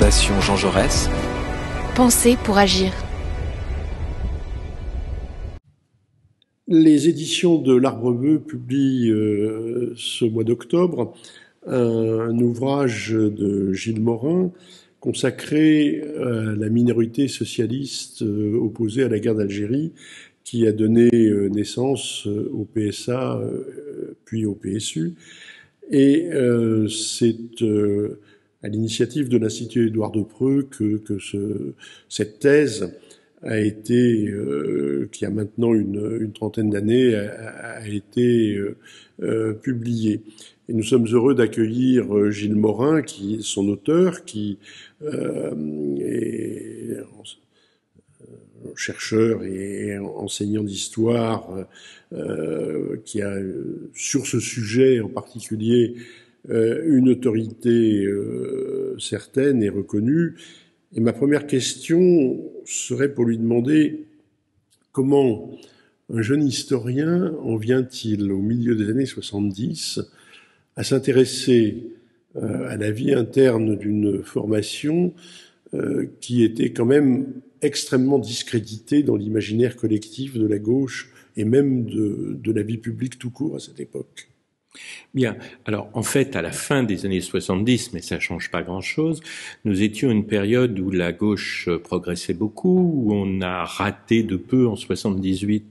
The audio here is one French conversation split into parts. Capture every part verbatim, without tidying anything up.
Fondation Jean Jaurès. Penser pour agir. Les éditions de l'Arbreveut publient euh, ce mois d'octobre un, un ouvrage de Gilles Morin consacré à la minorité socialiste euh, opposée à la guerre d'Algérie, qui a donné euh, naissance euh, au P S A euh, puis au P S U. Et euh, c'est euh, à l'initiative de l'Institut Édouard Depreux que, que ce, cette thèse a été, euh, qui a maintenant une, une trentaine d'années, a, a été euh, euh, publiée. Et nous sommes heureux d'accueillir euh, Gilles Morin, qui est son auteur, qui euh, est chercheur et enseignant d'histoire, euh, qui a sur ce sujet en particulier euh, une autorité euh, certaine et reconnue. Et ma première question serait pour lui demander comment un jeune historien en vient-il au milieu des années soixante-dix à s'intéresser euh, à la vie interne d'une formation euh, qui était quand même extrêmement discréditée dans l'imaginaire collectif de la gauche et même de, de la vie publique tout court à cette époque. Bien. Alors, en fait, à la fin des années soixante-dix, mais ça change pas grand-chose, nous étions à une période où la gauche progressait beaucoup, où on a raté de peu en soixante-dix-huit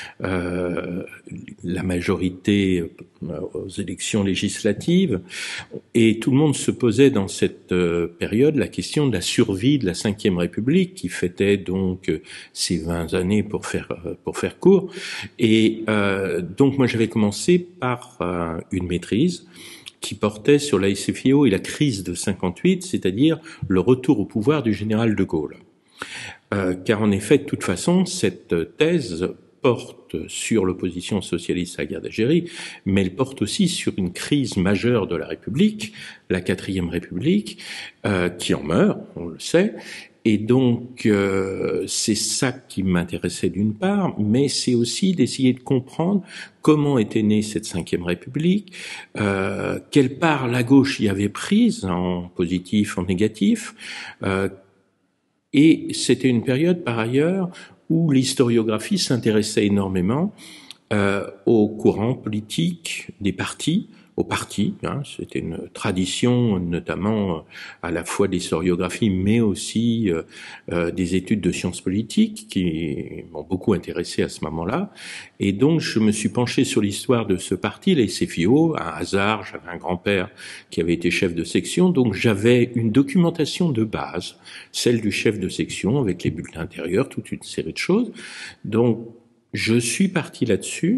euh, la majorité aux élections législatives, et tout le monde se posait dans cette euh, période la question de la survie de la Cinquième République, qui fêtait donc ses vingt années pour faire pour faire court. Et euh, donc, moi, j'avais commencé par euh, une maîtrise qui portait sur la S F I O et la crise de cinquante-huit, c'est-à-dire le retour au pouvoir du général de Gaulle. Euh, car en effet, de toute façon, cette thèse porte sur l'opposition socialiste à la guerre d'Algérie, mais elle porte aussi sur une crise majeure de la République, la quatrième République, euh, qui en meurt, on le sait. Et donc, euh, c'est ça qui m'intéressait d'une part, mais c'est aussi d'essayer de comprendre comment était née cette cinquième République, euh, quelle part la gauche y avait prise, en positif, en négatif. Euh, et c'était une période, par ailleurs, où l'historiographie s'intéressait énormément euh, aux courants politiques des partis, aux partis, hein, c'était une tradition notamment à la fois de l'historiographie mais aussi euh, euh, des études de sciences politiques qui m'ont beaucoup intéressé à ce moment-là, et donc je me suis penché sur l'histoire de ce parti, les S F I O, un hasard, j'avais un grand-père qui avait été chef de section, donc j'avais une documentation de base, celle du chef de section avec les bulletins intérieurs, toute une série de choses, donc je suis parti là-dessus.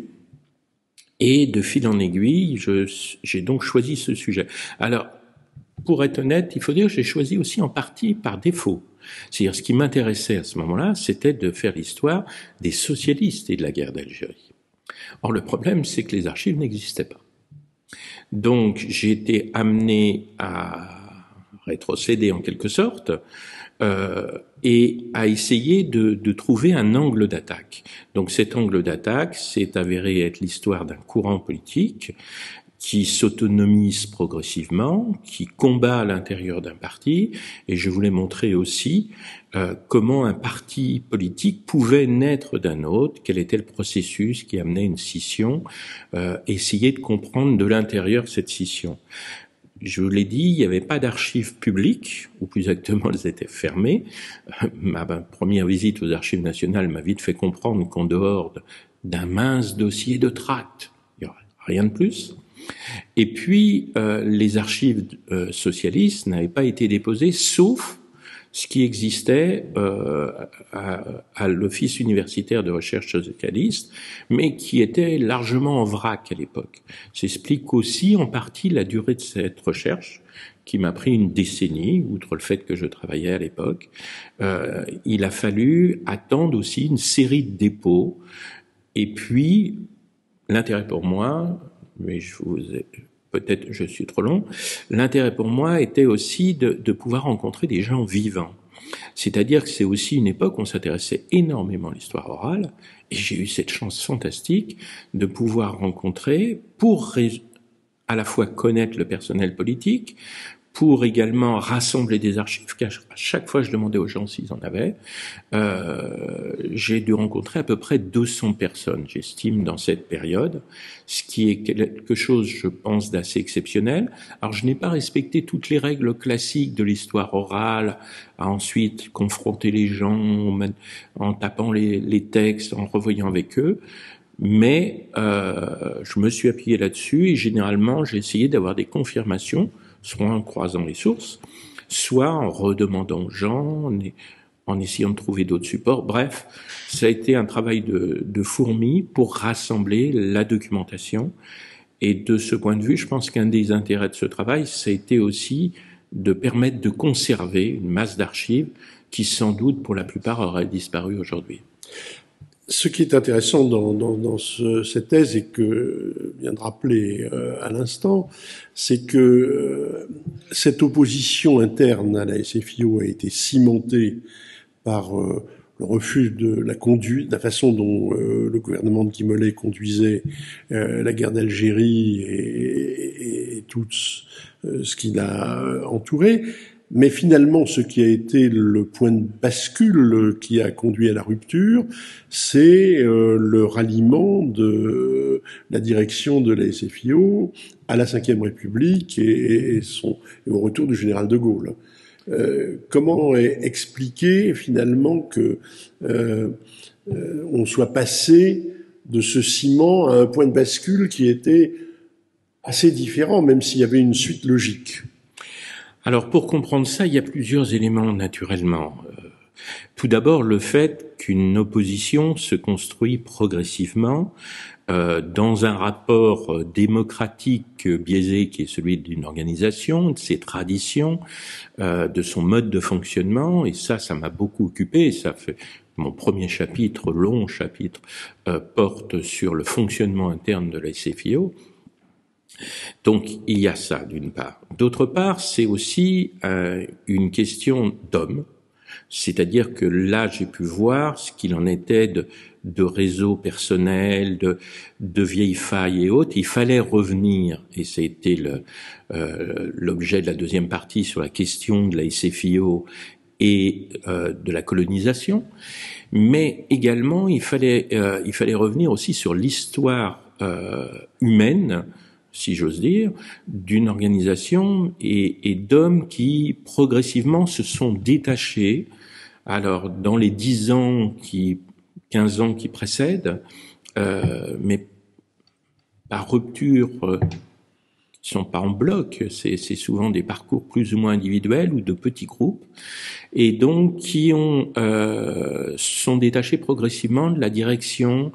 Et de fil en aiguille, je, j'ai donc choisi ce sujet. Alors, pour être honnête, il faut dire que j'ai choisi aussi en partie par défaut. C'est-à-dire, ce qui m'intéressait à ce moment-là, c'était de faire l'histoire des socialistes et de la guerre d'Algérie. Or, le problème, c'est que les archives n'existaient pas. Donc, j'ai été amené à rétrocéder en quelque sorte, euh, et à essayer de, de trouver un angle d'attaque. Donc cet angle d'attaque s'est avéré être l'histoire d'un courant politique qui s'autonomise progressivement, qui combat à l'intérieur d'un parti, et je voulais montrer aussi euh, comment un parti politique pouvait naître d'un autre, quel était le processus qui amenait une scission, euh, essayer de comprendre de l'intérieur cette scission. Je vous l'ai dit, il n'y avait pas d'archives publiques, ou plus exactement, elles étaient fermées. Ma première visite aux archives nationales m'a vite fait comprendre qu'en dehors d'un mince dossier de tracts, il n'y aurait rien de plus. Et puis, euh, les archives euh, socialistes n'avaient pas été déposées, sauf ce qui existait euh, à, à l'Office universitaire de recherche socialiste, mais qui était largement en vrac à l'époque. S'explique aussi en partie la durée de cette recherche, qui m'a pris une décennie, outre le fait que je travaillais à l'époque. Euh, il a fallu attendre aussi une série de dépôts, et puis l'intérêt pour moi, mais je vous ai... peut-être je suis trop long, l'intérêt pour moi était aussi de, de pouvoir rencontrer des gens vivants. C'est-à-dire que c'est aussi une époque où on s'intéressait énormément à l'histoire orale, et j'ai eu cette chance fantastique de pouvoir rencontrer, pour à la fois connaître le personnel politique, pour également rassembler des archives, car à chaque fois je demandais aux gens s'ils en avaient. Euh, j'ai dû rencontrer à peu près deux cents personnes, j'estime, dans cette période, ce qui est quelque chose, je pense, d'assez exceptionnel. Alors je n'ai pas respecté toutes les règles classiques de l'histoire orale, à ensuite confronter les gens en tapant les, les textes, en revoyant avec eux, mais euh, je me suis appuyé là-dessus et généralement j'ai essayé d'avoir des confirmations, soit en croisant les sources, soit en redemandant aux gens, en, en essayant de trouver d'autres supports. Bref, ça a été un travail de, de fourmi pour rassembler la documentation. Et de ce point de vue, je pense qu'un des intérêts de ce travail, ça a été aussi de permettre de conserver une masse d'archives qui, sans doute, pour la plupart, auraient disparu aujourd'hui. Ce qui est intéressant dans, dans, dans ce, cette thèse, et que vient de rappeler euh, à l'instant, c'est que euh, cette opposition interne à la S F I O a été cimentée par euh, le refus de la conduite, de la façon dont euh, le gouvernement de Guy Mollet conduisait euh, la guerre d'Algérie et, et, et tout euh, ce qui l'a entouré. Mais finalement, ce qui a été le point de bascule qui a conduit à la rupture, c'est euh, le ralliement de la direction de la S F I O à la Cinquième République et, et, son, et au retour du général de Gaulle. Euh, comment expliquer finalement que euh, euh, on soit passé de ce ciment à un point de bascule qui était assez différent, même s'il y avait une suite logique? Alors, pour comprendre ça, il y a plusieurs éléments, naturellement. Euh, tout d'abord, le fait qu'une opposition se construit progressivement euh, dans un rapport démocratique biaisé qui est celui d'une organisation, de ses traditions, euh, de son mode de fonctionnement, et ça, ça m'a beaucoup occupé. Ça fait mon premier chapitre, long chapitre, euh, porte sur le fonctionnement interne de la S F I O. Donc il y a ça d'une part. D'autre part, c'est aussi euh, une question d'homme, c'est-à-dire que là j'ai pu voir ce qu'il en était de, de réseaux personnels, de, de vieilles failles et autres. Il fallait revenir, et c'était le, euh, l'objet de la deuxième partie sur la question de la S F I O et euh, de la colonisation, mais également il fallait, euh, il fallait revenir aussi sur l'histoire euh, humaine, si j'ose dire, d'une organisation et, et d'hommes qui progressivement se sont détachés. Alors, dans les dix ans qui, quinze ans qui précèdent, euh, mais par rupture, euh, qui sont pas en bloc, c'est, c'est souvent des parcours plus ou moins individuels ou de petits groupes, et donc qui ont euh, sont détachés progressivement de la direction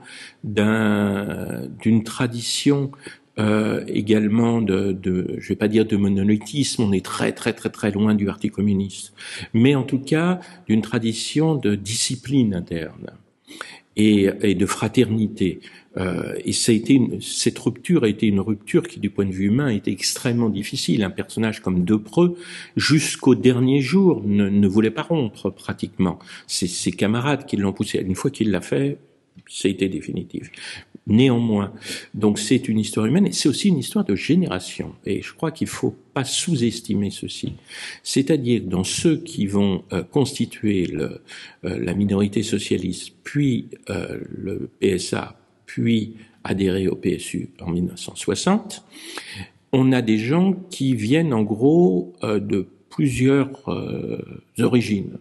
d'un, d'une tradition. Euh, également de, de, je vais pas dire de monolithisme, on est très très très très loin du Parti communiste, mais en tout cas d'une tradition de discipline interne et, et de fraternité. Euh, et ça a été une, cette rupture a été une rupture qui, du point de vue humain, a été extrêmement difficile. Un personnage comme Depreux, jusqu'au dernier jour, ne, ne voulait pas rompre pratiquement. C'est ses camarades qui l'ont poussé. Une fois qu'il l'a fait, ça a été définitif. Néanmoins, donc c'est une histoire humaine et c'est aussi une histoire de génération. Et je crois qu'il ne faut pas sous-estimer ceci. C'est-à-dire dans ceux qui vont euh, constituer le, euh, la minorité socialiste, puis euh, le P S A, puis adhérer au P S U en mille neuf cent soixante, on a des gens qui viennent en gros euh, de plusieurs euh, origines.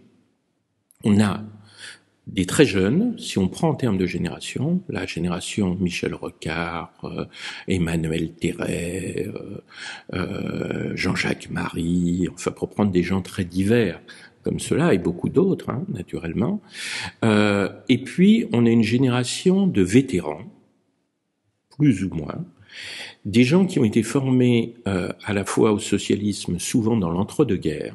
On a des très jeunes, si on prend en termes de génération, la génération Michel Rocard, euh, Emmanuel Terret, euh, euh, Jean-Jacques Marie, enfin pour prendre des gens très divers comme cela et beaucoup d'autres, hein, naturellement. Euh, et puis on a une génération de vétérans, plus ou moins, des gens qui ont été formés euh, à la fois au socialisme, souvent dans l'entre-deux-guerres,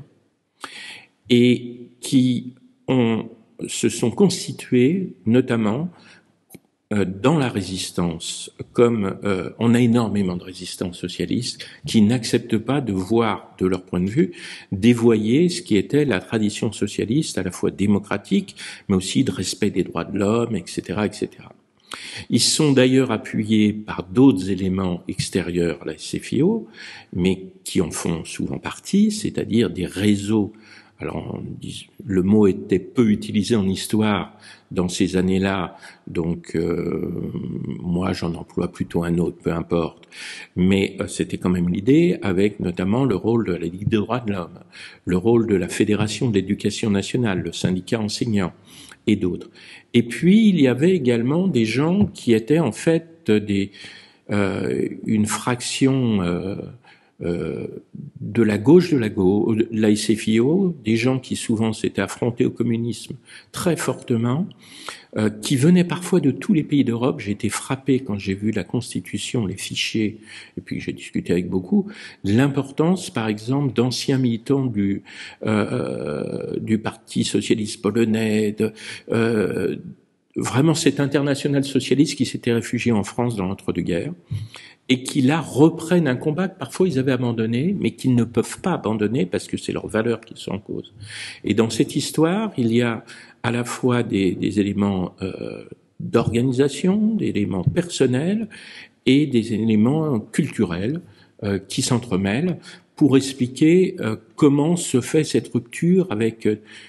et qui ont se sont constitués notamment euh, dans la résistance, comme euh, on a énormément de résistants socialistes qui n'acceptent pas de voir, de leur point de vue, dévoyer ce qui était la tradition socialiste, à la fois démocratique, mais aussi de respect des droits de l'homme, et cetera, et cetera. Ils sont d'ailleurs appuyés par d'autres éléments extérieurs à la S F I O, mais qui en font souvent partie, c'est-à-dire des réseaux. Alors, le mot était peu utilisé en histoire dans ces années-là, donc euh, moi j'en emploie plutôt un autre, peu importe. Mais euh, c'était quand même l'idée, avec notamment le rôle de la Ligue des droits de l'homme, le rôle de la Fédération de l'éducation nationale, le syndicat enseignant et d'autres. Et puis il y avait également des gens qui étaient en fait des euh, une fraction euh, Euh, de la gauche de la gauche, de la S F I O, des gens qui souvent s'étaient affrontés au communisme très fortement, euh, qui venaient parfois de tous les pays d'Europe. J'ai été frappé quand j'ai vu la Constitution, les fichiers, et puis j'ai discuté avec beaucoup, de l'importance, par exemple, d'anciens militants du euh, du Parti socialiste polonais, de, euh, vraiment cet international socialiste qui s'était réfugié en France dans l'entre-deux-guerres, et qui là reprennent un combat que parfois ils avaient abandonné, mais qu'ils ne peuvent pas abandonner parce que c'est leurs valeurs qui sont en cause. Et dans cette histoire, il y a à la fois des, des éléments euh, d'organisation, des éléments personnels et des éléments culturels euh, qui s'entremêlent pour expliquer euh, comment se fait cette rupture avec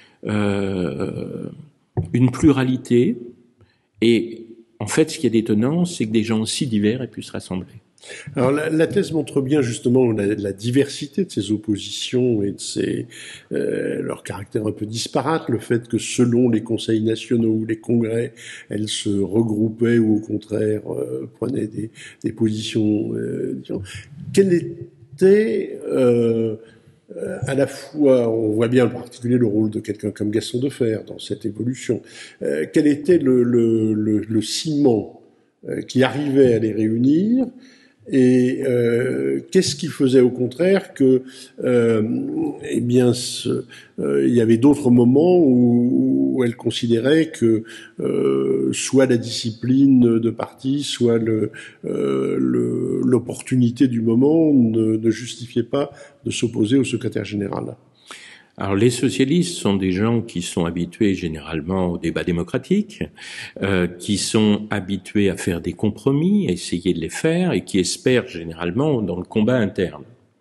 euh, une pluralité. Et en fait, ce qui est étonnant, c'est que des gens aussi divers aient pu se rassembler. Alors la, la thèse montre bien justement la, la diversité de ces oppositions et de ces, euh, leur caractère un peu disparate, le fait que selon les conseils nationaux ou les congrès, elles se regroupaient ou au contraire euh, prenaient des, des positions euh, différentes. Quelle était euh, à la fois, on voit bien en particulier le rôle de quelqu'un comme Gaston Defferre dans cette évolution, euh, quel était le, le, le, le ciment euh, qui arrivait à les réunir? Et euh, qu'est-ce qui faisait au contraire que, euh, eh bien, ce, euh, il y avait d'autres moments où, où elle considérait que euh, soit la discipline de parti, soit le, euh, le, l'opportunité du moment ne, ne justifiait pas de s'opposer au secrétaire général. Alors les socialistes sont des gens qui sont habitués généralement au débat démocratique, euh, qui sont habitués à faire des compromis, à essayer de les faire, et qui espèrent généralement dans le combat interne.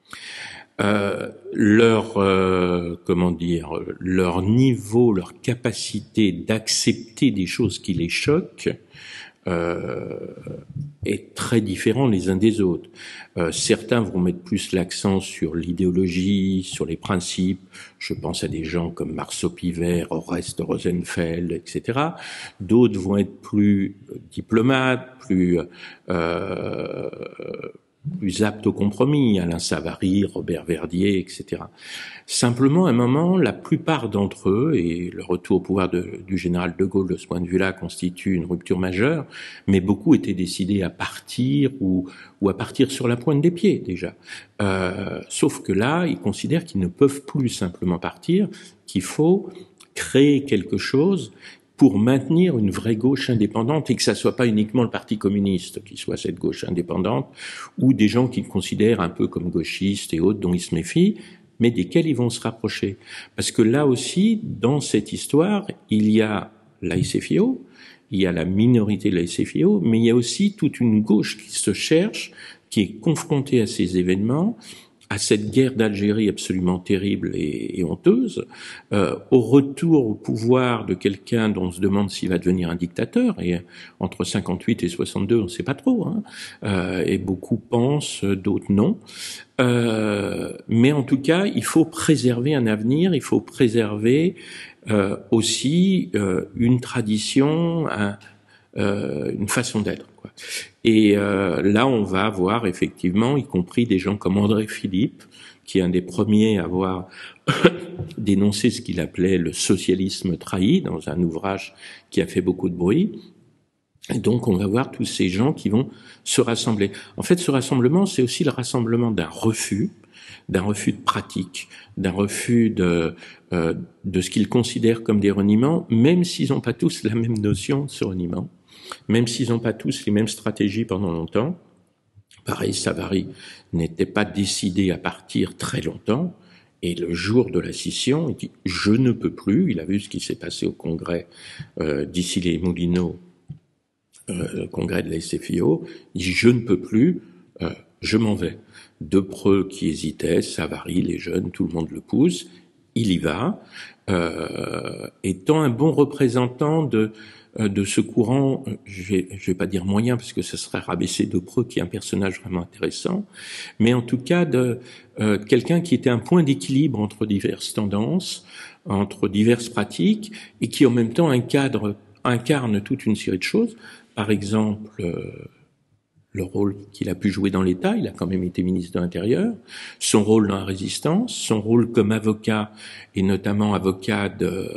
Euh, leur euh, comment dire, leur niveau, leur capacité d'accepter des choses qui les choquent euh, est très différent les uns des autres. Euh, certains vont mettre plus l'accent sur l'idéologie, sur les principes. Je pense à des gens comme Marceau Pivert, Oreste Rosenfeld, et cetera. D'autres vont être plus diplomates, plus euh, plus aptes au compromis, Alain Savary, Robert Verdier, et cetera. Simplement, à un moment, la plupart d'entre eux, et le retour au pouvoir de, du général de Gaulle de ce point de vue-là constitue une rupture majeure, mais beaucoup étaient décidés à partir ou, ou à partir sur la pointe des pieds déjà. Euh, sauf que là, ils considèrent qu'ils ne peuvent plus simplement partir, qu'il faut créer quelque chose pour maintenir une vraie gauche indépendante et que ça soit pas uniquement le Parti communiste qui soit cette gauche indépendante ou des gens qu'ils considèrent un peu comme gauchistes et autres dont ils se méfient, mais desquels ils vont se rapprocher. Parce que là aussi, dans cette histoire, il y a la S F I O, il y a la minorité de la S F I O, mais il y a aussi toute une gauche qui se cherche, qui est confrontée à ces événements, à cette guerre d'Algérie absolument terrible et, et honteuse, euh, au retour au pouvoir de quelqu'un dont on se demande s'il va devenir un dictateur, et entre cinquante-huit et soixante-deux, on ne sait pas trop, hein, euh, et beaucoup pensent, d'autres non. Euh, mais en tout cas, il faut préserver un avenir, il faut préserver euh, aussi euh, une tradition, un, euh, une façon d'être, quoi. Et euh, là, on va avoir effectivement, y compris des gens comme André Philippe, qui est un des premiers à avoir dénoncé ce qu'il appelait le socialisme trahi, dans un ouvrage qui a fait beaucoup de bruit. Et donc, on va voir tous ces gens qui vont se rassembler. En fait, ce rassemblement, c'est aussi le rassemblement d'un refus, d'un refus de pratique, d'un refus de, euh, de ce qu'ils considèrent comme des reniements, même s'ils n'ont pas tous la même notion de ce reniement. Même s'ils n'ont pas tous les mêmes stratégies pendant longtemps. Pareil, Savary n'était pas décidé à partir très longtemps, et le jour de la scission, il dit « je ne peux plus », il a vu ce qui s'est passé au Congrès euh, d'Issy-les-Moulineaux euh, congrès de la S F I O, il dit « je ne peux plus, euh, je m'en vais ». Depreux qui hésitait, Savary, les jeunes, tout le monde le pousse, il y va, euh, étant un bon représentant de de ce courant, je vais, je vais pas dire moyen parce que ce serait rabaisser Depreux qui est un personnage vraiment intéressant, mais en tout cas de euh, quelqu'un qui était un point d'équilibre entre diverses tendances, entre diverses pratiques et qui en même temps encadre, incarne toute une série de choses. Par exemple, euh, le rôle qu'il a pu jouer dans l'État, il a quand même été ministre de l'Intérieur, son rôle dans la résistance, son rôle comme avocat, et notamment avocat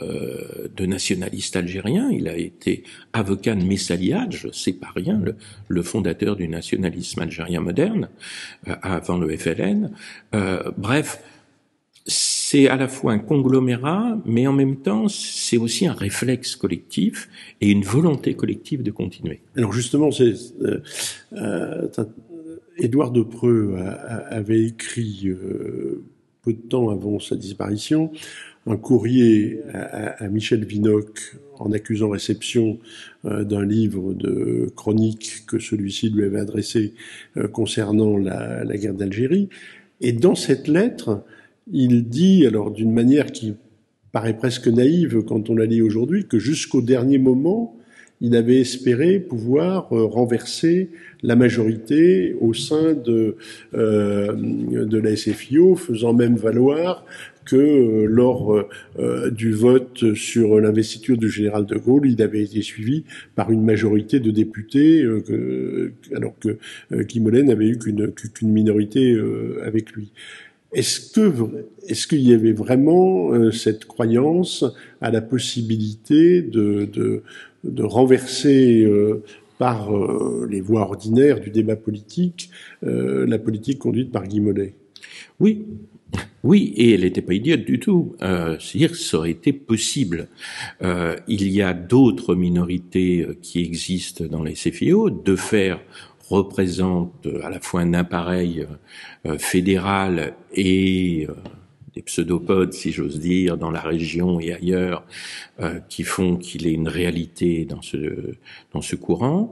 de, de nationalistes algériens, il a été avocat de Messaliade, je sais pas rien, le, le fondateur du nationalisme algérien moderne, euh, avant le F L N. Euh, bref, c'est à la fois un conglomérat, mais en même temps, c'est aussi un réflexe collectif et une volonté collective de continuer. Alors justement, c'est, euh, euh, Édouard Depreux a, a, avait écrit euh, peu de temps avant sa disparition un courrier à, à Michel Vinocq en accusant réception euh, d'un livre de chronique que celui-ci lui avait adressé euh, concernant la, la guerre d'Algérie. Et dans cette lettre, il dit, alors d'une manière qui paraît presque naïve quand on la lit aujourd'hui, que jusqu'au dernier moment, il avait espéré pouvoir euh, renverser la majorité au sein de, euh, de la S F I O, faisant même valoir que euh, lors euh, du vote sur l'investiture du général de Gaulle, il avait été suivi par une majorité de députés, euh, que, alors que euh, Guy Mollet n'avait eu qu'une, qu'une minorité euh, avec lui. Est-ce que, est-ce qu'il y avait vraiment euh, cette croyance à la possibilité de, de, de renverser euh, par euh, les voies ordinaires du débat politique euh, la politique conduite par Guy Mollet? Oui, oui, et elle n'était pas idiote du tout. Euh, c'est-à-dire que ça aurait été possible. Euh, il y a d'autres minorités qui existent dans les S F I O. Defer représente à la fois un appareil euh, fédéral et euh, des pseudopodes, si j'ose dire, dans la région et ailleurs, euh, qui font qu'il ait une réalité dans ce dans ce courant.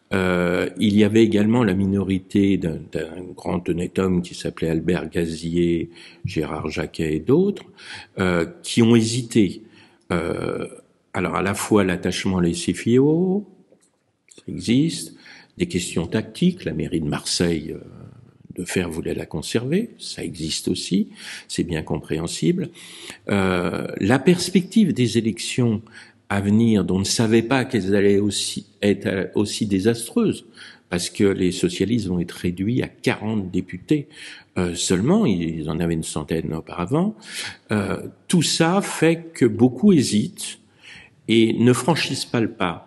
Euh, il y avait également la minorité d'un, d'un grand honnête homme qui s'appelait Albert Gazier, Gérard Jacquet et d'autres, euh, qui ont hésité. Euh, alors à la fois l'attachement à la S F I O, ça existe, des questions tactiques, la mairie de Marseille, euh, Defer voulait la conserver, ça existe aussi, c'est bien compréhensible. Euh, la perspective des élections à venir, dont on ne savait pas qu'elles allaient aussi être aussi désastreuses, parce que les socialistes vont être réduits à quarante députés euh, seulement, ils en avaient une centaine auparavant. Euh, tout ça fait que beaucoup hésitent et ne franchissent pas le pas.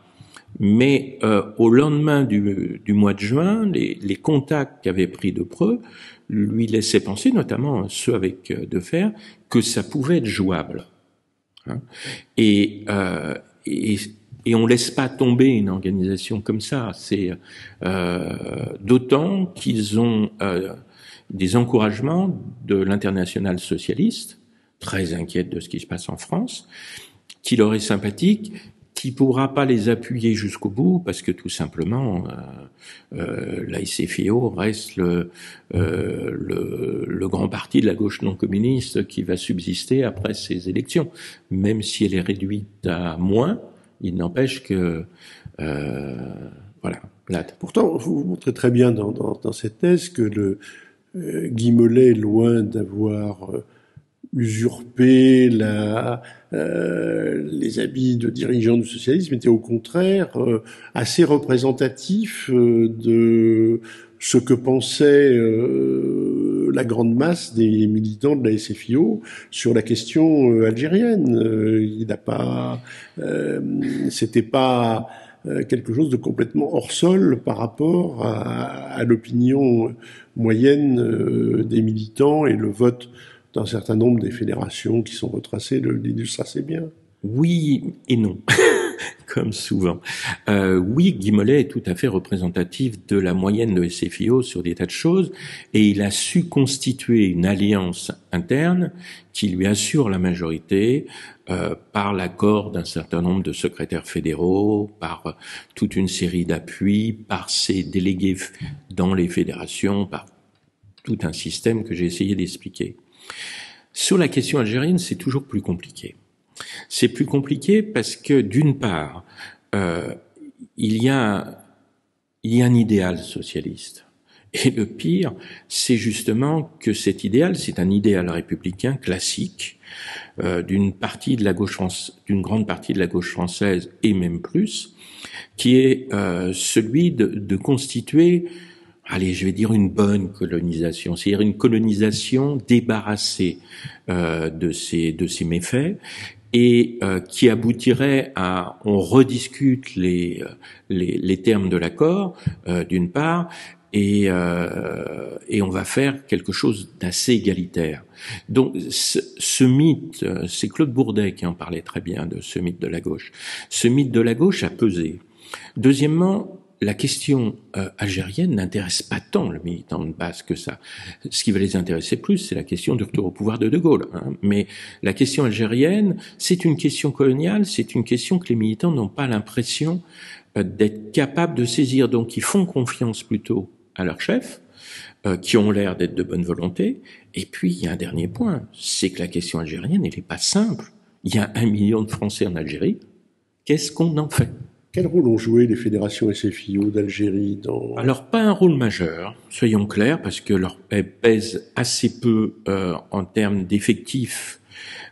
Mais euh, au lendemain du, du mois de juin, les, les contacts qu'avait pris Depreux lui laissaient penser, notamment ceux avec euh, Defer, que ça pouvait être jouable. Hein. Et, euh, et, et on laisse pas tomber une organisation comme ça. C'est euh, d'autant qu'ils ont euh, des encouragements de l'internationale socialiste, très inquiète de ce qui se passe en France, qui leur est sympathique, qui pourra pas les appuyer jusqu'au bout parce que tout simplement euh, euh, la S F I O reste le, euh, le, le grand parti de la gauche non communiste qui va subsister après ces élections. Même si elle est réduite à moins, il n'empêche que euh, voilà. Là. Pourtant, vous montrez très bien dans, dans, dans cette thèse que le euh, Guy Mollet, loin d'avoir euh, usurper la, euh, les habits de dirigeants du socialisme, était au contraire euh, assez représentatif euh, de ce que pensait euh, la grande masse des militants de la S F I O sur la question euh, algérienne. Euh, il n'a pas, euh, c'était pas euh, quelque chose de complètement hors sol par rapport à, à l'opinion moyenne euh, des militants, et le vote d'un certain nombre des fédérations qui sont retracées l'illustre assez bien. Oui et non. comme souvent. Euh, oui, Guy Mollet est tout à fait représentatif de la moyenne de S F I O sur des tas de choses, et il a su constituer une alliance interne qui lui assure la majorité euh, par l'accord d'un certain nombre de secrétaires fédéraux, par euh, toute une série d'appuis, par ses délégués dans les fédérations, par tout un système que j'ai essayé d'expliquer. Sur la question algérienne, c'est toujours plus compliqué. C'est plus compliqué parce que, d'une part, euh, il y a, il y a un idéal socialiste. Et le pire, c'est justement que cet idéal, c'est un idéal républicain classique euh, d'une partie de la gauche France, d'une grande partie de la gauche française et même plus, qui est euh, celui de, de constituer, allez, je vais dire une bonne colonisation, c'est-à-dire une colonisation débarrassée euh, de ces de ces méfaits et euh, qui aboutirait à, on rediscute les les, les termes de l'accord euh, d'une part. Et, euh, et on va faire quelque chose d'assez égalitaire. Donc ce, ce mythe, c'est Claude Bourdet qui en parlait très bien de ce mythe de la gauche. Ce mythe de la gauche a pesé. Deuxièmement, la question euh, algérienne n'intéresse pas tant le militant de base que ça. Ce qui va les intéresser plus, c'est la question du retour au pouvoir de De Gaulle. Hein. Mais la question algérienne, c'est une question coloniale, c'est une question que les militants n'ont pas l'impression euh, d'être capables de saisir. Donc ils font confiance plutôt à leurs chefs, euh, qui ont l'air d'être de bonne volonté. Et puis, il y a un dernier point, c'est que la question algérienne, elle n'est pas simple. Il y a un million de Français en Algérie. Qu'est-ce qu'on en fait? Quel rôle ont joué les fédérations S F I O d'Algérie dans... Alors, pas un rôle majeur, soyons clairs, parce que leur, elles pèsent assez peu euh, en termes d'effectifs,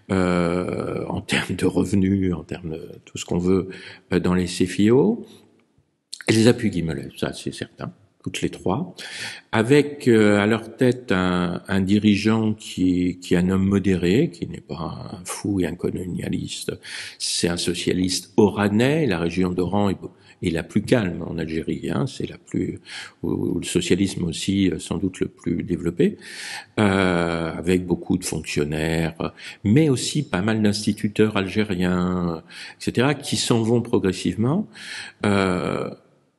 euh, en termes de revenus, en termes de tout ce qu'on veut euh, dans les S F I O. Elles appuient Guy Mollet, ça c'est certain. Toutes les trois, avec euh, à leur tête un, un dirigeant qui, qui est un homme modéré, qui n'est pas un fou et un colonialiste, c'est un socialiste oranais. La région d'Oran est, est la plus calme en Algérie, hein, c'est la plus, où, où le socialisme aussi sans doute le plus développé, euh, avec beaucoup de fonctionnaires, mais aussi pas mal d'instituteurs algériens, et cetera, qui s'en vont progressivement. Euh,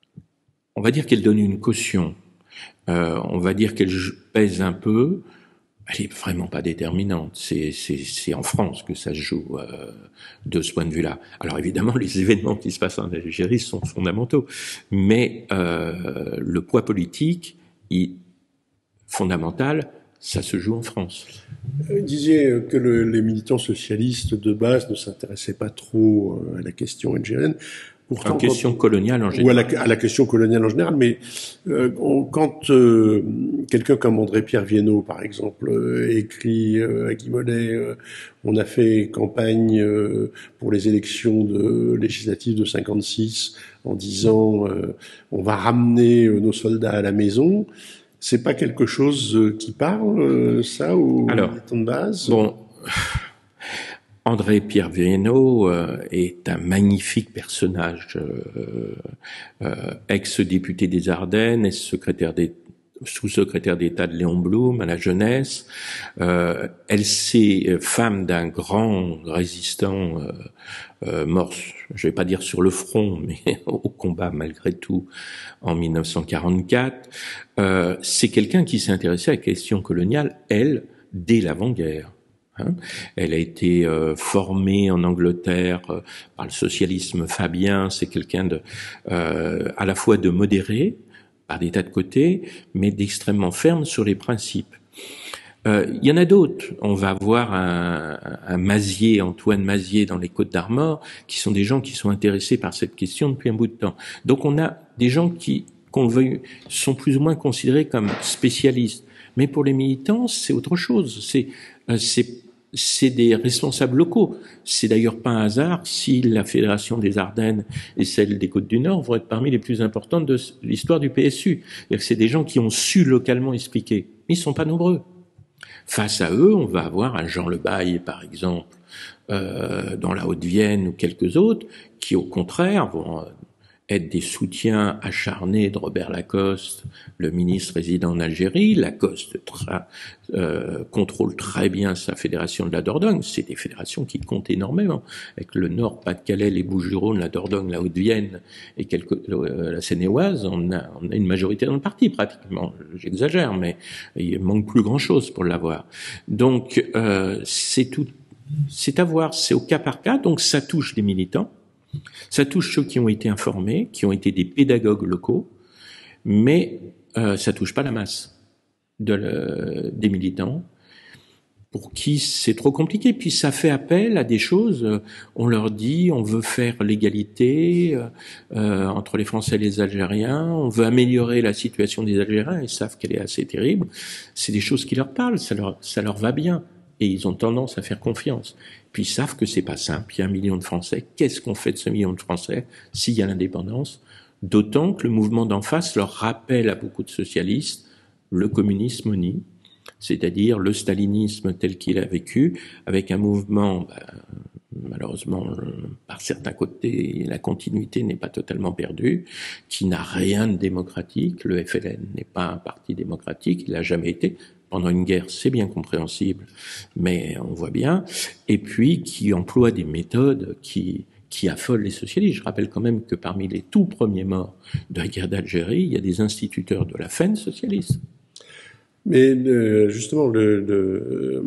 On va dire qu'elle donne une caution, euh, on va dire qu'elle pèse un peu, elle est vraiment pas déterminante, c'est, c'est, c'est en France que ça se joue euh, de ce point de vue-là. Alors évidemment, les événements qui se passent en Algérie sont fondamentaux, mais euh, le poids politique est fondamental, ça se joue en France. Vous disiez que le, les militants socialistes de base ne s'intéressaient pas trop à la question algérienne. Pourtant, la question quand, coloniale en général. Ou à la, à la question coloniale en général, mais euh, on, quand euh, quelqu'un comme André-Pierre Viénot, par exemple, euh, écrit euh, à Guy Mollet, euh, on a fait campagne euh, pour les élections de, législatives de cinquante-six en disant euh, on va ramener euh, nos soldats à la maison. C'est pas quelque chose euh, qui parle, euh, ça, aux militants de base? Bon. André-Pierre Viénot euh, est un magnifique personnage, euh, euh, ex-député des Ardennes, ex-secrétaire des, sous-secrétaire d'État de Léon Blum à la jeunesse. Euh, elle s'est femme d'un grand résistant euh, euh, mort, je vais pas dire sur le front, mais au combat malgré tout en mille neuf cent quarante-quatre. Euh, c'est quelqu'un qui s'est intéressé à la question coloniale, elle, dès l'avant-guerre. Elle a été euh, formée en Angleterre euh, par le socialisme fabien. C'est quelqu'un de euh, à la fois de modéré par des tas de côtés, mais d'extrêmement ferme sur les principes. Euh, il y en a d'autres. On va avoir un, un Mazier, Antoine Mazier dans les Côtes-d'Armor, qui sont des gens qui sont intéressés par cette question depuis un bout de temps. Donc on a des gens qui, qu'on le veuille, sont plus ou moins considérés comme spécialistes. Mais pour les militants, c'est autre chose. C'est, euh, c'est c'est des responsables locaux. C'est d'ailleurs pas un hasard si la Fédération des Ardennes et celle des Côtes-du-Nord vont être parmi les plus importantes de l'histoire du P S U. C'est-à-dire que c'est des gens qui ont su localement expliquer. Mais ils sont pas nombreux. Face à eux, on va avoir un Jean Lebaille, par exemple, euh, dans la Haute-Vienne ou quelques autres, qui au contraire vont être des soutiens acharnés de Robert Lacoste, le ministre résident en Algérie. Lacoste tra- euh, contrôle très bien sa fédération de la Dordogne. C'est des fédérations qui comptent énormément. Avec le Nord, Pas-de-Calais, les Bouches-du-Rhône, la Dordogne, la Haute-Vienne et quelques, euh, la Seine-et-Oise, on a, on a une majorité dans le parti pratiquement. J'exagère, mais il manque plus grand-chose pour l'avoir. Donc, euh, c'est tout, c'est à voir, c'est au cas par cas. Donc, ça touche les militants. Ça touche ceux qui ont été informés, qui ont été des pédagogues locaux, mais euh, ça touche pas la masse de le, des militants pour qui c'est trop compliqué. Puis ça fait appel à des choses, on leur dit on veut faire l'égalité euh, entre les Français et les Algériens, on veut améliorer la situation des Algériens, ils savent qu'elle est assez terrible. C'est des choses qui leur parlent, ça leur, ça leur va bien. Et ils ont tendance à faire confiance. Puis ils savent que c'est pas simple. Il y a un million de Français. Qu'est-ce qu'on fait de ce million de Français s'il y a l'indépendance? D'autant que le mouvement d'en face leur rappelle à beaucoup de socialistes le communisme nie, c'est-à-dire le stalinisme tel qu'il a vécu, avec un mouvement, bah, malheureusement, par certains côtés, la continuité n'est pas totalement perdue, qui n'a rien de démocratique. Le F L N n'est pas un parti démocratique, il l'a jamais été. Pendant une guerre, c'est bien compréhensible, mais on voit bien. Et puis, qui emploie des méthodes qui, qui affolent les socialistes. Je rappelle quand même que parmi les tout premiers morts de la guerre d'Algérie, il y a des instituteurs de la F E N socialistes. Mais euh, justement, le, le,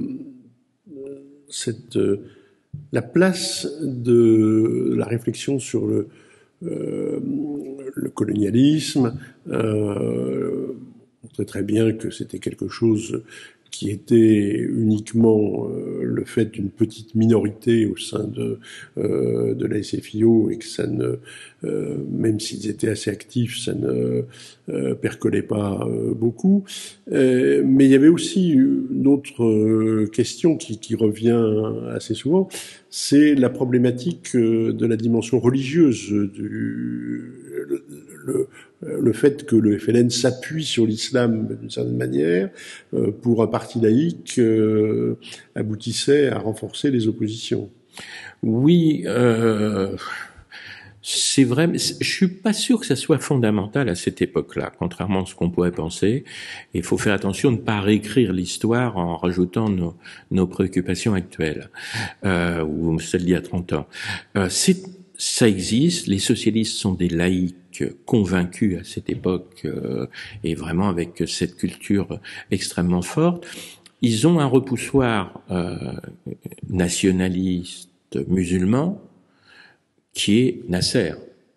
cette, euh, la place de la réflexion sur le, euh, le colonialisme, euh, montrait très bien que c'était quelque chose qui était uniquement euh, le fait d'une petite minorité au sein de euh, de la S F I O et que ça ne, euh, même s'ils étaient assez actifs, ça ne euh, percolait pas euh, beaucoup. Euh, mais il y avait aussi une autre euh, question qui, qui revient assez souvent, c'est la problématique euh, de la dimension religieuse du le, le, le fait que le F L N s'appuie sur l'islam d'une certaine manière euh, pour un parti laïque euh, aboutissait à renforcer les oppositions. Oui, euh, c'est vrai, mais je suis pas sûr que ça soit fondamental à cette époque-là, contrairement à ce qu'on pourrait penser. Il faut faire attention de ne pas réécrire l'histoire en rajoutant nos, nos préoccupations actuelles, euh, ou celles d'il y a trente ans. Euh, c'est Ça existe, les socialistes sont des laïcs convaincus à cette époque euh, et vraiment avec cette culture extrêmement forte. Ils ont un repoussoir euh, nationaliste musulman qui est Nasser,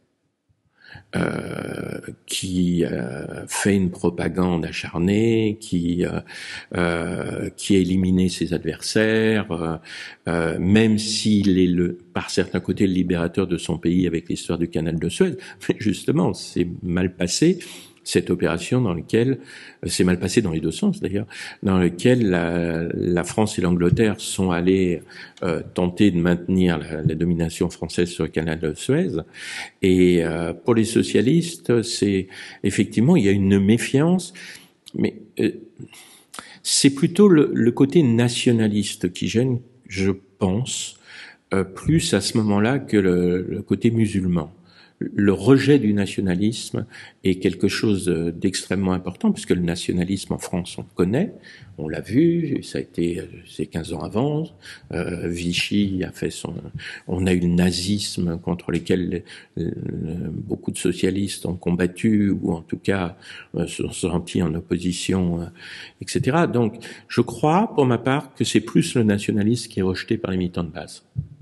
euh, qui euh, fait une propagande acharnée, qui euh, euh, qui a éliminé ses adversaires, euh, euh, même s'il est le, par certains côtés le libérateur de son pays avec l'histoire du canal de Suez. Mais justement, c'est mal passé. Cette opération dans laquelle, c'est mal passé dans les deux sens d'ailleurs, dans laquelle la, la France et l'Angleterre sont allés euh, tenter de maintenir la, la domination française sur le canal de Suez. Et euh, pour les socialistes, c'est effectivement, il y a une méfiance, mais euh, c'est plutôt le, le côté nationaliste qui gêne, je pense, euh, plus à ce moment-là que le, le côté musulman. Le rejet du nationalisme est quelque chose d'extrêmement important, puisque le nationalisme en France, on le connaît, on l'a vu, ça a été, c'est quinze ans avant, euh, Vichy a fait son, on a eu le nazisme contre lequel euh, beaucoup de socialistes ont combattu, ou en tout cas euh, se sont sentis en opposition, euh, et cetera. Donc, je crois, pour ma part, que c'est plus le nationalisme qui est rejeté par les militants de base.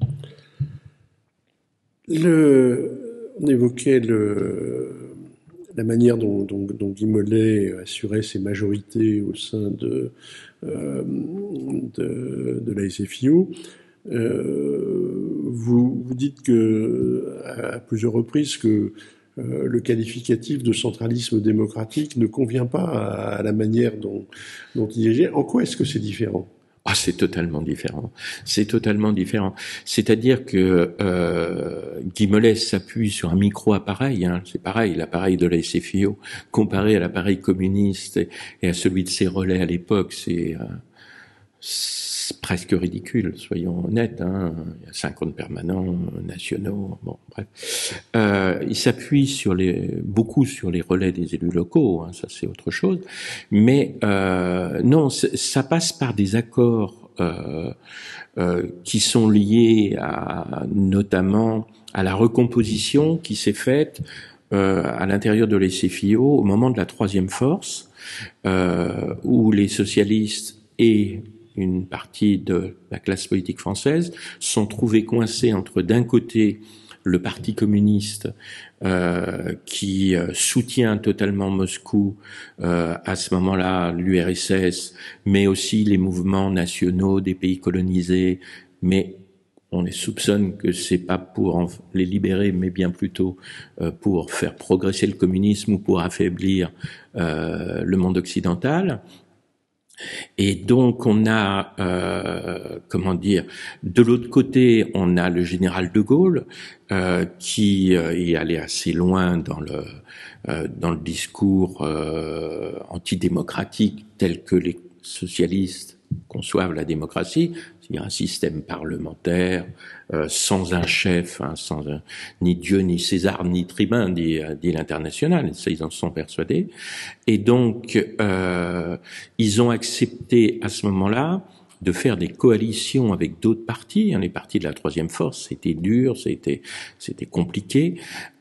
Le... On évoquait le, la manière dont, dont, dont Guy Mollet assurait ses majorités au sein de, euh, de, de la S F I O. Euh, vous, vous dites que, à plusieurs reprises que euh, le qualificatif de centralisme démocratique ne convient pas à, à la manière dont, dont il dirigeait. En quoi est-ce que c'est différent ? Ah, c'est totalement différent. C'est totalement différent. C'est-à-dire que euh, Guy Mollet s'appuie sur un micro-appareil. Hein, c'est pareil, l'appareil de la S F I O comparé à l'appareil communiste et, et à celui de ses relais à l'époque, c'est euh, presque ridicule, soyons honnêtes, hein. Il y a cinquante permanents nationaux, bon, bref. Euh, il s'appuie sur les, beaucoup sur les relais des élus locaux, hein, ça c'est autre chose, mais euh, non, ça passe par des accords euh, euh, qui sont liés à, notamment à la recomposition qui s'est faite euh, à l'intérieur de l'S F I O au moment de la troisième force, euh, où les socialistes et une partie de la classe politique française sont trouvés coincés entre d'un côté le Parti communiste euh, qui euh, soutient totalement Moscou, euh, à ce moment-là l'U R S S, mais aussi les mouvements nationaux des pays colonisés, mais on les soupçonne que c'est pas pour en les libérer, mais bien plutôt euh, pour faire progresser le communisme ou pour affaiblir euh, le monde occidental. Et donc on a, euh, comment dire, de l'autre côté, on a le général de Gaulle euh, qui euh, est allé assez loin dans le euh, dans le discours euh, antidémocratique tel que les socialistes conçoivent la démocratie, c'est-à-dire un système parlementaire euh, sans un chef, hein, sans un, ni Dieu, ni César, ni tribun, dit, dit l'international, ça ils en sont persuadés. Et donc, euh, ils ont accepté à ce moment-là de faire des coalitions avec d'autres partis, hein, les partis de la troisième force, c'était dur, c'était c'était compliqué,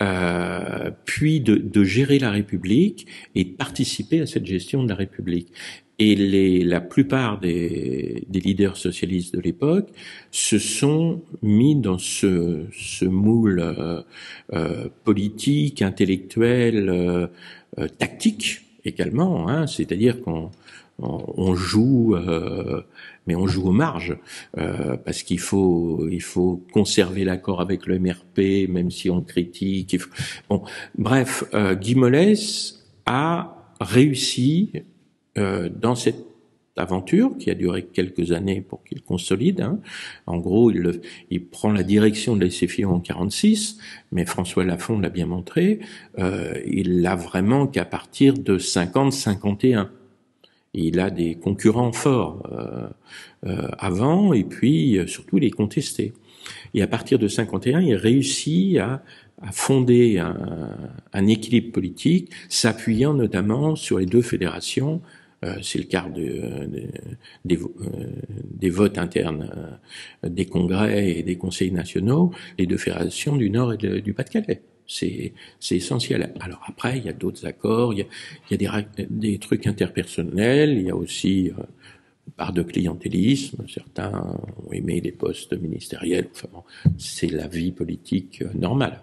euh, puis de, de gérer la République et de participer à cette gestion de la République. Et les, la plupart des, des leaders socialistes de l'époque se sont mis dans ce, ce moule euh, euh, politique, intellectuel, euh, euh, tactique également, hein, c'est-à-dire qu'on on, on joue, euh, mais on joue aux marges, euh, parce qu'il faut, il faut conserver l'accord avec le M R P, même si on critique. Il faut... Bon, bref, euh, Guy Molès a réussi euh, dans cette aventure qui a duré quelques années pour qu'il consolide. Hein. En gros, il, le, il prend la direction de la S F I O en quarante-six, mais François Lafond l'a bien montré, euh, il l'a vraiment qu'à partir de cinquante cinquante et un. Il a des concurrents forts euh, euh, avant, et puis euh, surtout il est contesté. Et à partir de cinquante et un, il réussit à, à fonder un, un équilibre politique, s'appuyant notamment sur les deux fédérations. Euh, c'est le cas de, de, des, euh, des votes internes euh, des congrès et des conseils nationaux, les deux fédérations du Nord et de, du Pas-de-Calais. C'est, c'est essentiel. Alors après, il y a d'autres accords, il y a, il y a des, des trucs interpersonnels, il y a aussi euh, une part de clientélisme, certains ont aimé les postes ministériels, enfin bon, c'est la vie politique normale.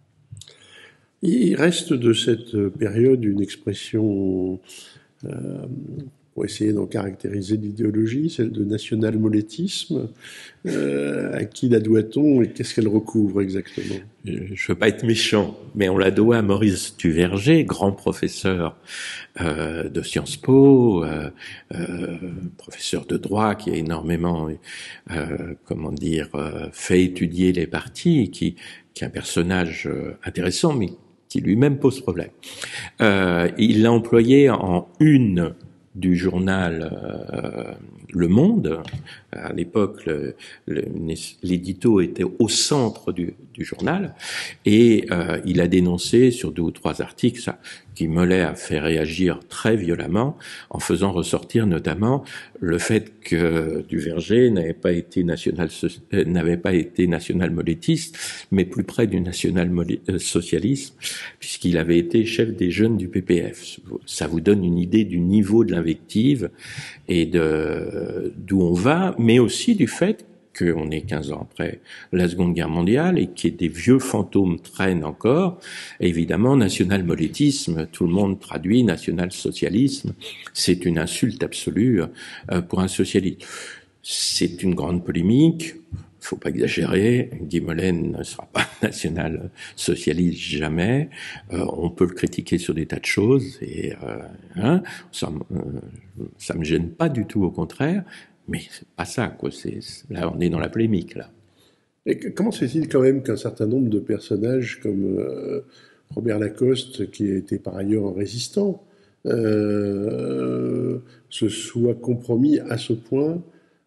Il reste de cette période une expression, euh, pour essayer d'en caractériser l'idéologie, celle de national-molettisme. Euh, à qui la doit-on et qu'est-ce qu'elle recouvre exactement ? Je ne veux pas être méchant, mais on la doit à Maurice Duverger, grand professeur euh, de Sciences Po, euh, euh, professeur de droit qui a énormément, euh, comment dire, euh, fait étudier les partis, qui, qui est un personnage euh, intéressant, mais qui lui-même pose problème. Euh, il l'a employé en une du journal euh, Le Monde. À l'époque, le, le, l'édito était au centre du, du journal, et euh, il a dénoncé sur deux ou trois articles ça, qui Mollet a fait réagir très violemment, en faisant ressortir notamment le fait que Duverger n'avait pas été national n'avait pas été national-molettiste, mais plus près du national-socialisme, puisqu'il avait été chef des jeunes du P P F. Ça vous donne une idée du niveau de l'invective et de d'où on va, mais aussi du fait qu'on est quinze ans après la Seconde Guerre mondiale et que des vieux fantômes traînent encore. Et évidemment, national-molettisme, tout le monde traduit national-socialisme, c'est une insulte absolue pour un socialiste. C'est une grande polémique, faut pas exagérer, Guy Mollet ne sera pas national-socialiste jamais, euh, on peut le critiquer sur des tas de choses, et euh, hein, ça, euh, ça me gêne pas du tout, au contraire, mais c'est pas ça, quoi. C'est, là, on est dans la polémique, là. Et comment se fait-il quand même qu'un certain nombre de personnages comme euh, Robert Lacoste, qui a été par ailleurs un résistant, euh, se soit compromis à ce point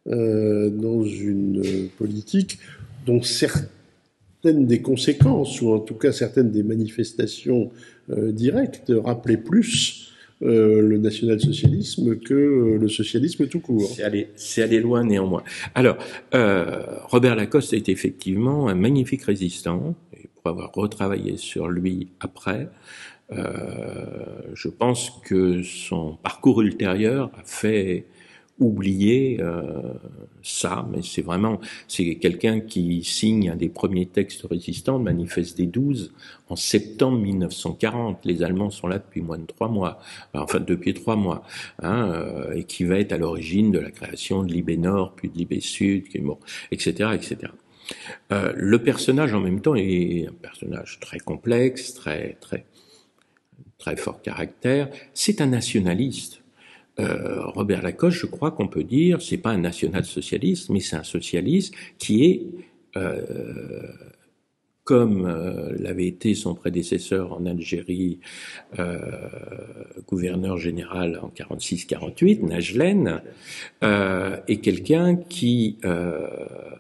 euh, dans une politique dont certaines des conséquences, ou en tout cas certaines des manifestations euh, directes, rappelaient plus Euh, le national-socialisme que euh, le socialisme tout court. C'est allé, c'est allé loin néanmoins. Alors, euh, Robert Lacoste est effectivement un magnifique résistant, et pour avoir retravaillé sur lui après, euh, je pense que son parcours ultérieur a fait oublier euh, ça, mais c'est vraiment, c'est quelqu'un qui signe un des premiers textes résistants, le Manifeste des douze, en septembre mille neuf cent quarante. Les Allemands sont là depuis moins de trois mois, enfin depuis trois mois, hein, euh, et qui va être à l'origine de la création de Libé Nord, puis de Libé Sud, qui est bon, et cetera, et cetera. Euh, le personnage en même temps est un personnage très complexe, très très très fort caractère. C'est un nationaliste. Euh, Robert Lacoste, je crois qu'on peut dire, c'est pas un national-socialiste, mais c'est un socialiste qui est, euh, comme euh, l'avait été son prédécesseur en Algérie, euh, gouverneur général en quarante-six quarante-huit, Najlen, euh, est quelqu'un qui, euh,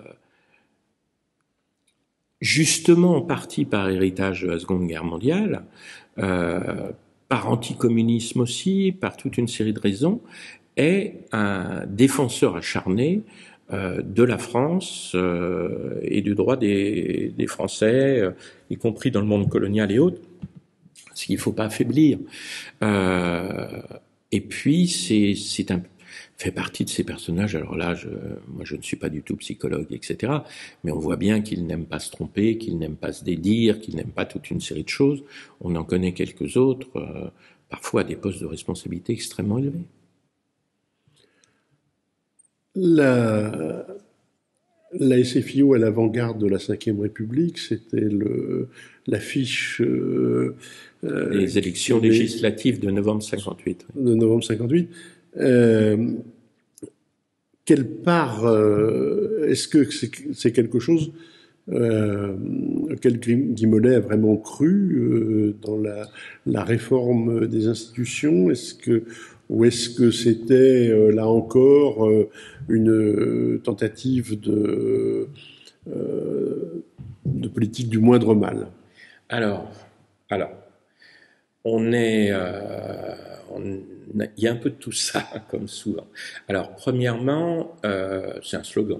justement en partie par héritage de la Seconde Guerre mondiale, euh, par anticommunisme aussi, par toute une série de raisons, est un défenseur acharné euh, de la France euh, et du droit des, des Français, euh, y compris dans le monde colonial et autres, ce qu'il ne faut pas affaiblir. Euh, et puis, c'est, c'est un fait partie de ces personnages. Alors là, je, moi, je ne suis pas du tout psychologue, et cetera. Mais on voit bien qu'il n'aime pas se tromper, qu'il n'aime pas se dédire, qu'il n'aime pas toute une série de choses. On en connaît quelques autres, euh, parfois à des postes de responsabilité extrêmement élevés. La, la S F I O à l'avant-garde de la Cinquième République, c'était le, l'affiche euh, Les élections des, législatives de novembre cinquante-huit. De novembre cinquante-huit. Euh, quelle part, euh, est-ce que c'est, c'est quelque chose euh, auquel Guy Mollet a vraiment cru euh, dans la, la réforme des institutions? Est-ce que, ou est-ce que c'était, euh, là encore, euh, une euh, tentative de, euh, de politique du moindre mal? Alors, alors, on est... Euh, on, il y a un peu de tout ça, comme souvent. Alors, premièrement, euh, c'est un slogan.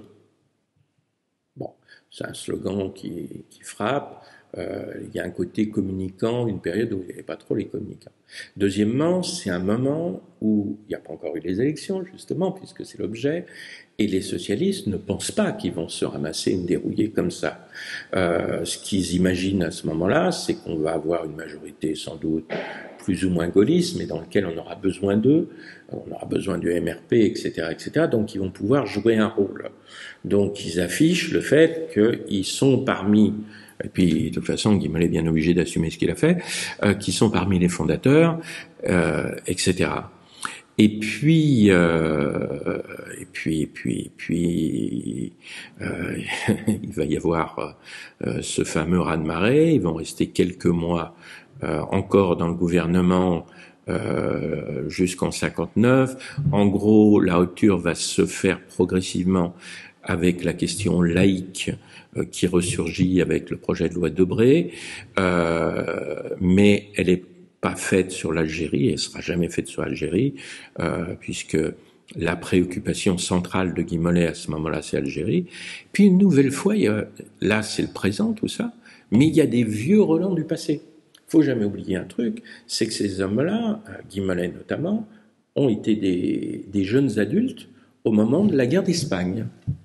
Bon, c'est un slogan qui, qui frappe. Euh, il y a un côté communicant, une période où il n'y avait pas trop les communicants. Deuxièmement, c'est un moment où il n'y a pas encore eu les élections, justement, puisque c'est l'objet, et les socialistes ne pensent pas qu'ils vont se ramasser une dérouillée comme ça. Euh, ce qu'ils imaginent à ce moment-là, c'est qu'on va avoir une majorité sans doute plus ou moins gaulliste, mais dans lequel on aura besoin d'eux, on aura besoin du M R P, et cetera, et cetera. Donc ils vont pouvoir jouer un rôle. Donc ils affichent le fait qu'ils sont parmi, et puis de toute façon Guy Mollet est bien obligé d'assumer ce qu'il a fait, euh, qui sont parmi les fondateurs, euh, et cetera. Et puis, euh, et puis, et puis, et puis, euh, il va y avoir euh, ce fameux raz-de-marée. Ils vont rester quelques mois euh, encore dans le gouvernement euh, jusqu'en cinquante-neuf. En gros, la rupture va se faire progressivement avec la question laïque euh, qui ressurgit avec le projet de loi Debré, euh, mais elle est pas faite sur l'Algérie, et sera jamais faite sur l'Algérie, euh, puisque la préoccupation centrale de Guy Mollet à ce moment-là, c'est l'Algérie. Puis une nouvelle fois, il y a, là c'est le présent, tout ça, mais il y a des vieux relents du passé. Il faut jamais oublier un truc, c'est que ces hommes-là, Guy Mollet notamment, ont été des, des jeunes adultes au moment de la guerre d'Espagne.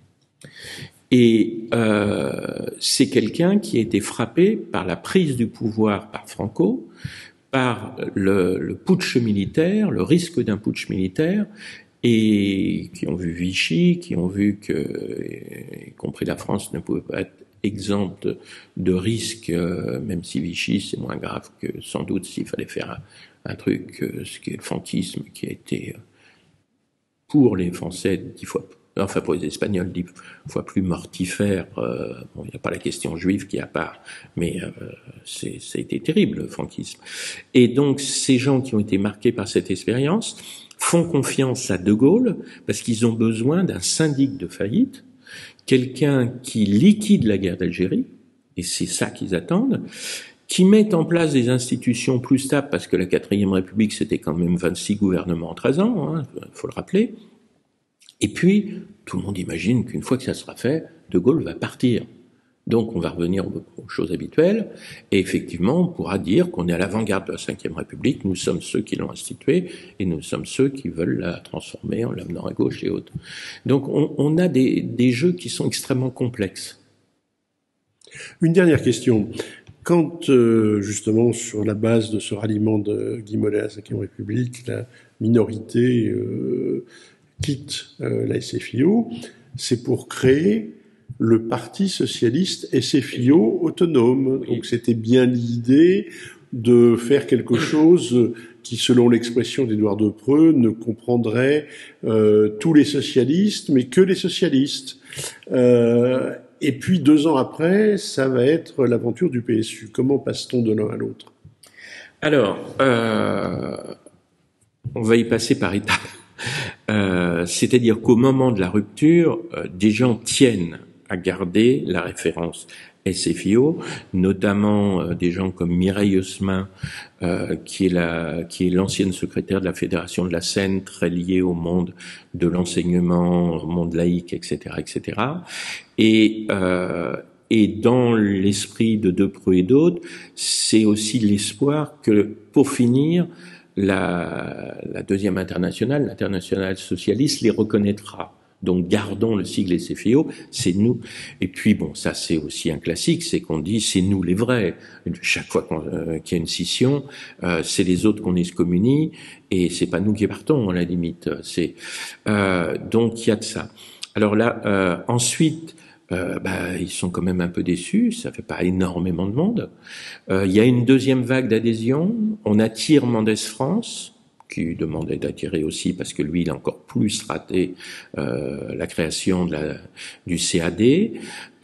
Et euh, c'est quelqu'un qui a été frappé par la prise du pouvoir par Franco, par le, le putsch militaire, le risque d'un putsch militaire, et qui ont vu Vichy, qui ont vu que, y compris la France, ne pouvait pas être exempte de, de risque, euh, même si Vichy c'est moins grave que sans doute s'il fallait faire un, un truc, euh, ce qui est le franquisme, qui a été pour les Français dix fois enfin pour les Espagnols, dix fois plus mortifère. Euh, bon, il n'y a pas la question juive qui est à part, mais euh, c'est, ça a été terrible, le franquisme. Et donc, ces gens qui ont été marqués par cette expérience font confiance à De Gaulle parce qu'ils ont besoin d'un syndic de faillite, quelqu'un qui liquide la guerre d'Algérie, et c'est ça qu'ils attendent, qui met en place des institutions plus stables, parce que la quatrième République, c'était quand même vingt-six gouvernements en treize ans, hein, faut le rappeler. Et puis, tout le monde imagine qu'une fois que ça sera fait, De Gaulle va partir. Donc, on va revenir aux choses habituelles, et effectivement, on pourra dire qu'on est à l'avant-garde de la cinquième République, nous sommes ceux qui l'ont instituée, et nous sommes ceux qui veulent la transformer en l'amenant à gauche et autres. Donc, on, on a des, des jeux qui sont extrêmement complexes. Une dernière question. Quand, euh, justement, sur la base de ce ralliement de Guy Mollet à la cinquième République, la minorité euh, quitte euh, la S F I O, c'est pour créer le Parti socialiste S F I O autonome. Donc c'était bien l'idée de faire quelque chose qui, selon l'expression d'Édouard Depreux, ne comprendrait euh, tous les socialistes, mais que les socialistes. Euh, et puis deux ans après, ça va être l'aventure du P S U. Comment passe-t-on de l'un à l'autre? Alors, euh, on va y passer par étapes. Euh, c'est-à-dire qu'au moment de la rupture, euh, des gens tiennent à garder la référence S F I O, notamment euh, des gens comme Mireille Haussmann, euh, qui est la, qui est l'ancienne secrétaire de la Fédération de la Seine, très liée au monde de l'enseignement, au monde laïque, et cetera, et cetera. Et euh, et dans l'esprit de Depreux et d'autres, c'est aussi l'espoir que, pour finir, la, la deuxième internationale, l'internationale socialiste, les reconnaîtra. Donc gardons le sigle S F I O, c'est nous. Et puis bon, ça c'est aussi un classique, c'est qu'on dit c'est nous les vrais. Chaque fois qu'on, euh, qu'il y a une scission, euh, c'est les autres qu'on excommunie et c'est pas nous qui partons à la limite. C'est euh, donc il y a de ça. Alors là, euh, ensuite. Euh, bah, ils sont quand même un peu déçus, ça fait pas énormément de monde. Euh, il y a une deuxième vague d'adhésion, on attire Mendès France, qui demandait d'attirer aussi parce que lui il a encore plus raté euh, la création de la, du C A D.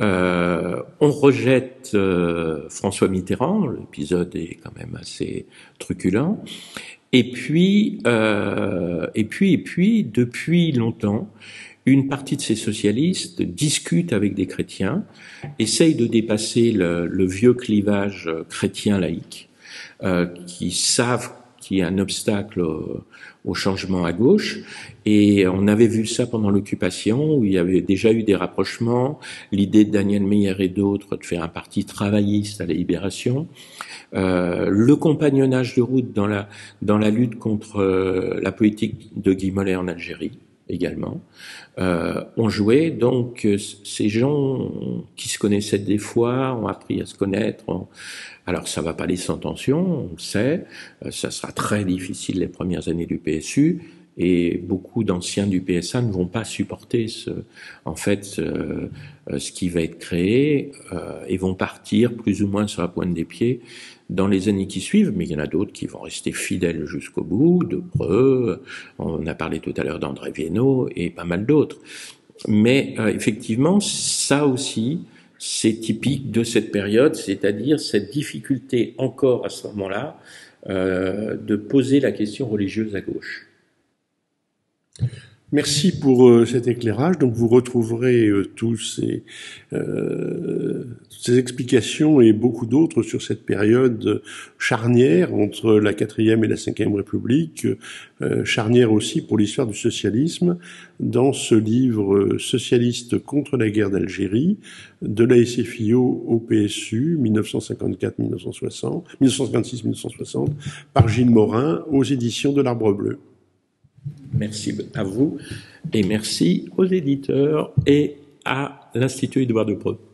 Euh, on rejette euh, François Mitterrand, l'épisode est quand même assez truculent. Et puis, euh, et puis, et puis, depuis longtemps, une partie de ces socialistes discute avec des chrétiens, essaye de dépasser le, le vieux clivage chrétien-laïque, euh, qui savent qu'il y a un obstacle au, au changement à gauche. Et on avait vu ça pendant l'occupation, où il y avait déjà eu des rapprochements, l'idée de Daniel Meyer et d'autres de faire un parti travailliste à la Libération. Euh, le compagnonnage de route dans la, dans la lutte contre euh, la politique de Guy Mollet en Algérie, également, euh, ont joué. Donc, euh, ces gens qui se connaissaient des fois ont appris à se connaître. Ont... Alors, ça va pas aller sans tension, on le sait. Euh, ça sera très difficile les premières années du P S U. Et beaucoup d'anciens du P S A ne vont pas supporter ce, en fait, euh, ce qui va être créé euh, et vont partir plus ou moins sur la pointe des pieds dans les années qui suivent, mais il y en a d'autres qui vont rester fidèles jusqu'au bout, Depreux, on a parlé tout à l'heure d'André Viénot et pas mal d'autres. Mais euh, effectivement, ça aussi, c'est typique de cette période, c'est-à-dire cette difficulté encore à ce moment-là euh, de poser la question religieuse à gauche. Merci pour euh, cet éclairage. Donc vous retrouverez euh, tous ces, euh, toutes ces explications et beaucoup d'autres sur cette période charnière entre la quatrième et la cinquième République, euh, charnière aussi pour l'histoire du socialisme, dans ce livre Socialiste contre la guerre d'Algérie, de la S F I O au P S U, mille neuf cent cinquante-quatre à mille neuf cent soixante, mille neuf cent cinquante-six à mille neuf cent soixante, par Gilles Morin, aux éditions de l'Arbre Bleu. Merci à vous et merci aux éditeurs et à l'Institut Édouard Depreux.